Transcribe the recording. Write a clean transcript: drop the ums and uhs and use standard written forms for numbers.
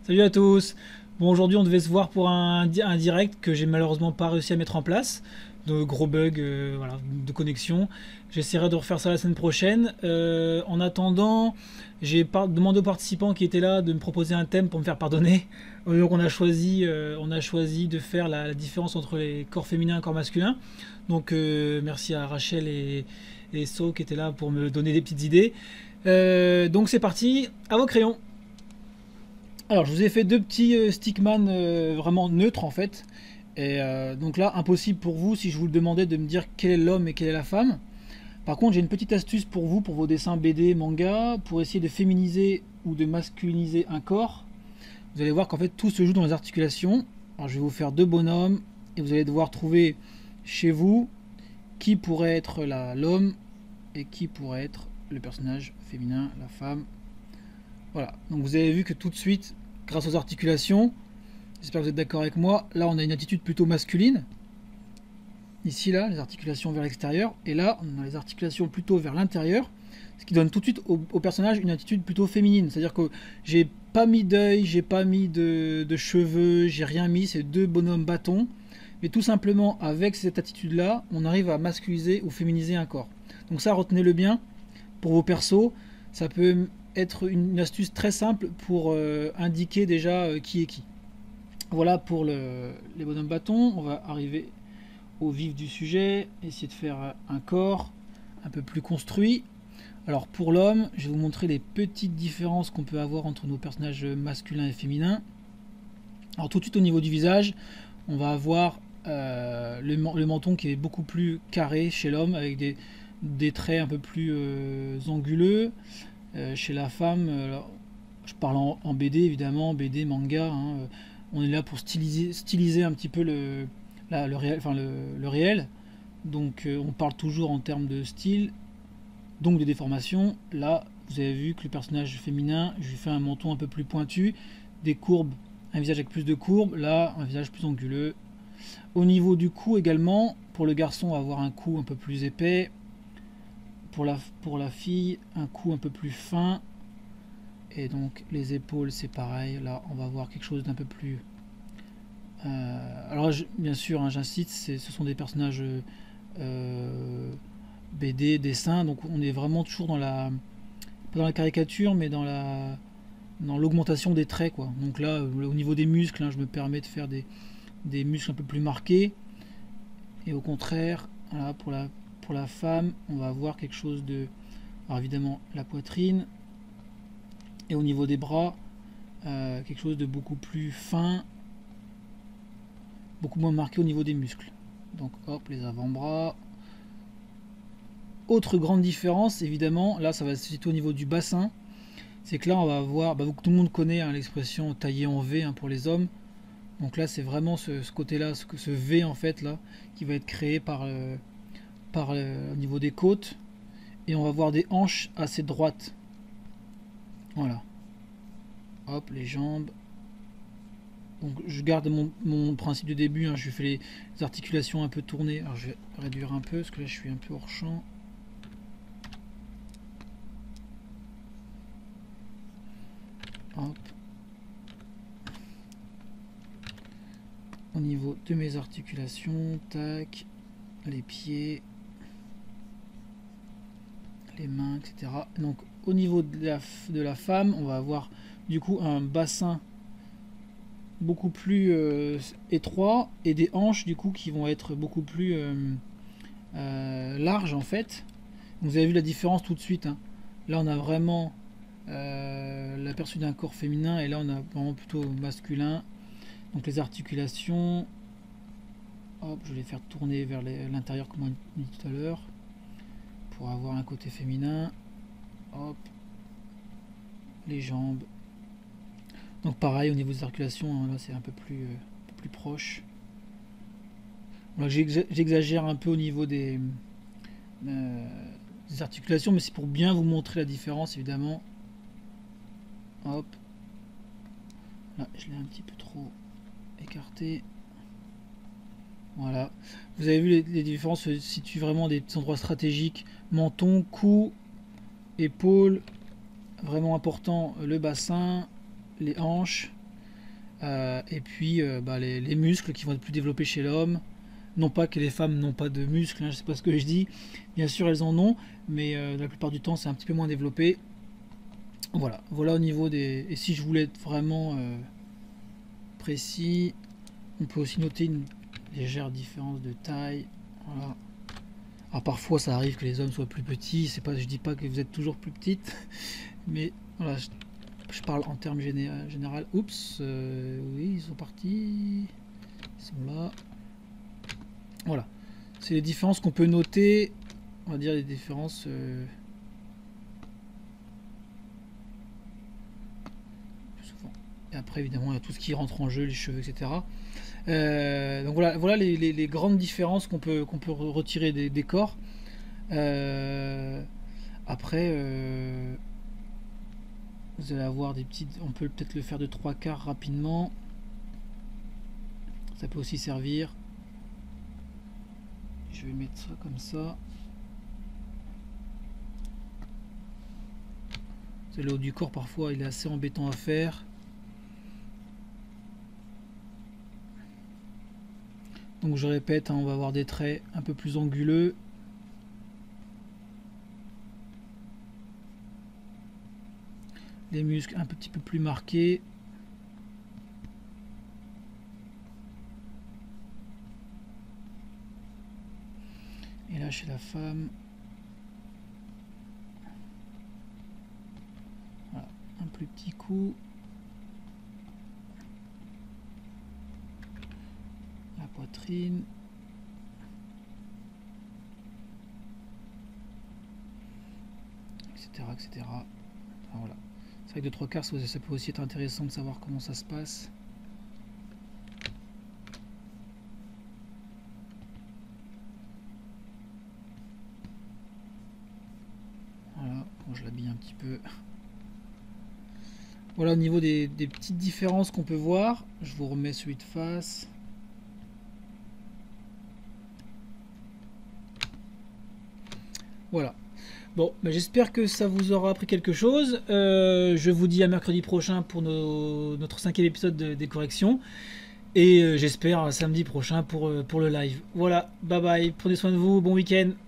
Salut à tous. Bon, aujourd'hui, on devait se voir pour un direct que j'ai malheureusement pas réussi à mettre en place. De gros bugs voilà, de connexion. J'essaierai de refaire ça la semaine prochaine. En attendant, demandé aux participants qui étaient là de me proposer un thème pour me faire pardonner. Donc, on a choisi de faire la différence entre les corps féminins et corps masculins. Donc, merci à Rachel et So qui étaient là pour me donner des petites idées. Donc, c'est parti. À vos crayons. Alors, je vous ai fait deux petits stickman vraiment neutres en fait. Et donc là, impossible pour vous si je vous le demandais de me dire quel est l'homme et quelle est la femme. Par contre, j'ai une petite astuce pour vous, pour vos dessins BD, manga, pour essayer de féminiser ou de masculiniser un corps. Vous allez voir qu'en fait tout se joue dans les articulations. Alors, je vais vous faire deux bonhommes et vous allez devoir trouver chez vous qui pourrait être l'homme et qui pourrait être le personnage féminin, la femme. Voilà, donc vous avez vu que tout de suite, grâce aux articulations, j'espère que vous êtes d'accord avec moi, là on a une attitude plutôt masculine. Ici, là, les articulations vers l'extérieur. Et là, on a les articulations plutôt vers l'intérieur. Ce qui donne tout de suite au personnage une attitude plutôt féminine. C'est-à-dire que j'ai pas mis d'œil, j'ai pas mis de cheveux, j'ai rien mis, c'est deux bonhommes bâtons. Mais tout simplement, avec cette attitude-là, on arrive à masculiniser ou féminiser un corps. Donc ça, retenez-le bien pour vos persos. Ça peut être une astuce très simple pour indiquer déjà qui est qui. Voilà pour les bonhommes bâtons. On va arriver au vif du sujet, essayer de faire un corps un peu plus construit. Alors pour l'homme, je vais vous montrer les petites différences qu'on peut avoir entre nos personnages masculins et féminins. Alors tout de suite au niveau du visage, on va avoir le menton qui est beaucoup plus carré chez l'homme, avec des traits un peu plus anguleux. Chez la femme, alors, je parle en BD évidemment, BD, manga, hein, on est là pour styliser un petit peu le réel. Donc on parle toujours en termes de style, donc de déformation. Là, vous avez vu que le personnage féminin, je lui fais un menton un peu plus pointu, des courbes, un visage avec plus de courbes, là un visage plus anguleux. Au niveau du cou également, pour le garçon, on va avoir un cou un peu plus épais. Pour la fille, un cou un peu plus fin. Et donc les épaules, c'est pareil. Là, on va avoir quelque chose d'un peu plus... alors bien sûr, hein, j'insiste, ce sont des personnages BD, dessin, donc on est vraiment toujours pas dans la caricature, mais dans l'augmentation des traits, quoi. Donc là, au niveau des muscles, hein, je me permets de faire des muscles un peu plus marqués. Et au contraire, voilà, pour la femme, on va avoir quelque chose de... Alors évidemment, la poitrine. Et au niveau des bras, quelque chose de beaucoup plus fin, beaucoup moins marqué au niveau des muscles. Donc hop, les avant-bras. Autre grande différence, évidemment, là ça va se situer au niveau du bassin. C'est que là on va avoir, tout le monde connaît hein, l'expression taillé en V hein, pour les hommes. Donc là c'est vraiment ce côté-là, ce V en fait là, qui va être créé au niveau des côtes. Et on va avoir des hanches assez droites. Voilà. Hop, les jambes. Donc je garde mon principe de début, hein, je fais les articulations un peu tournées. Alors je vais réduire un peu parce que là je suis un peu hors champ. Hop. Au niveau de mes articulations, tac, les pieds, les mains, etc. Donc au niveau de la femme, on va avoir du coup un bassin beaucoup plus étroit et des hanches du coup qui vont être beaucoup plus larges en fait. Vous avez vu la différence tout de suite hein. Là on a vraiment l'aperçu d'un corps féminin et là on a vraiment plutôt masculin. Donc les articulations, hop, je vais les faire tourner vers l'intérieur comme on dit tout à l'heure pour avoir un côté féminin. Hop, les jambes. Donc pareil au niveau des articulations, hein, là c'est un peu plus proche. Voilà, j'exagère un peu au niveau des articulations, mais c'est pour bien vous montrer la différence évidemment. Hop. Là je l'ai un petit peu trop écarté. Voilà. Vous avez vu les différences se situent vraiment des endroits stratégiques. Menton, cou, épaule, vraiment important le bassin, les hanches, Et puis les muscles qui vont être plus développés chez l'homme. Non pas que les femmes n'ont pas de muscles, hein, je sais pas ce que je dis. Bien sûr, elles en ont, mais la plupart du temps, c'est un petit peu moins développé. Voilà, voilà au niveau des... Et si je voulais être vraiment précis, on peut aussi noter une légère différence de taille. Voilà. Alors parfois, ça arrive que les hommes soient plus petits. C'est pas, je dis pas que vous êtes toujours plus petite, mais voilà, je parle en termes général. Oups, oui, ils sont partis. Ils sont là. Voilà, c'est les différences qu'on peut noter, on va dire les différences souvent. Et après évidemment il y a tout ce qui rentre en jeu, les cheveux, etc. Donc voilà les grandes différences qu'on peut retirer des corps. Après vous allez avoir des petites, on peut peut-être le faire de 3/4 rapidement, ça peut aussi servir. Je vais mettre ça comme ça. C'est le haut du corps, parfois il est assez embêtant à faire. Donc je répète, hein, on va avoir des traits un peu plus anguleux. Les muscles un petit peu plus marqués. Et là chez la femme, voilà, un plus petit coup. La poitrine. Etc. etc. Enfin, voilà. C'est vrai que de 3/4, ça peut aussi être intéressant de savoir comment ça se passe. Je l'habille un petit peu. Voilà au niveau des petites différences qu'on peut voir. Je vous remets celui de face. Voilà. Bon, bah j'espère que ça vous aura appris quelque chose. Je vous dis à mercredi prochain pour notre 5e épisode des corrections. Et j'espère samedi prochain pour le live. Voilà, bye bye, prenez soin de vous, bon week-end.